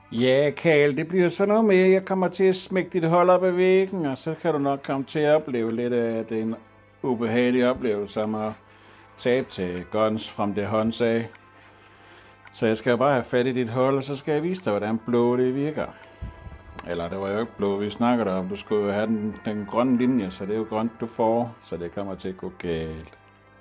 Ja, Karl, det bliver sådan noget med, at jeg kommer til at smække dit hold op ad væggen, og så kan du nok komme til at opleve lidt af den ubehagelige oplevelse om at tabe til Guns from the Huns af. Så jeg skal jo bare have fat i dit hold, og så skal jeg vise dig, hvordan blå det virker. Eller det var jo ikke blå, vi snakker om. Du skulle jo have den grønne linje, så det er jo grønt, du får, så det kommer til at gå galt.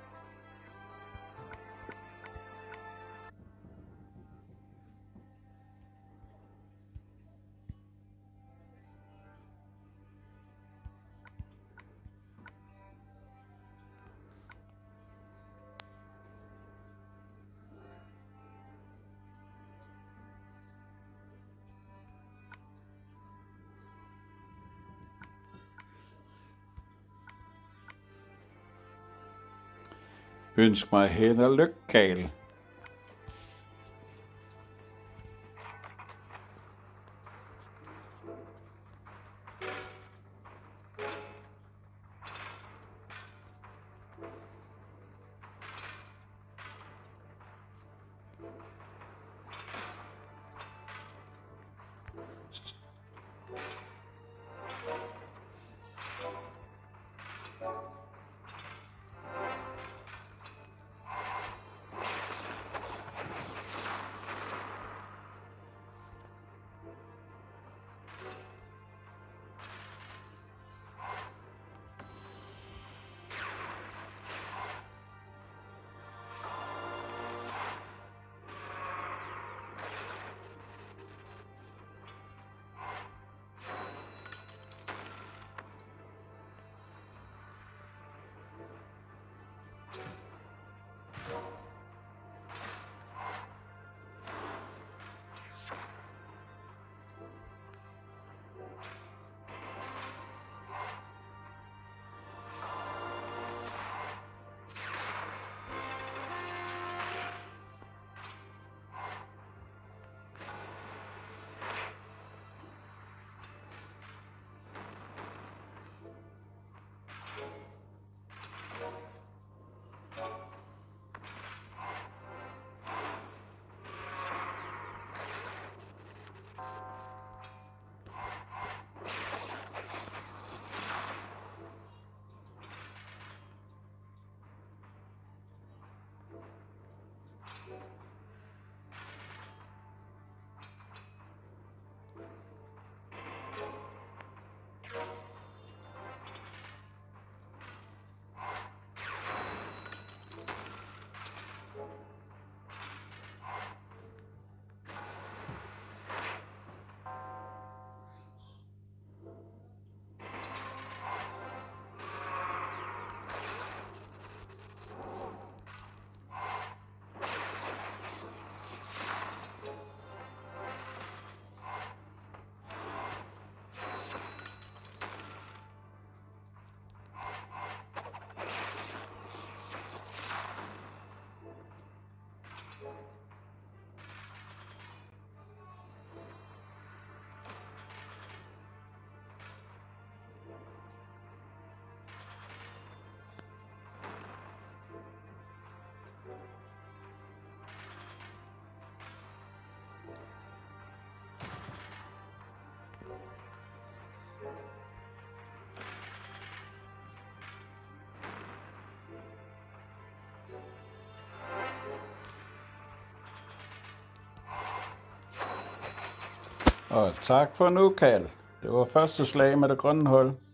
Ønsk mig held og lykke, Karl. Og tak for nu, Karl. Det var første slag med det grønne hold.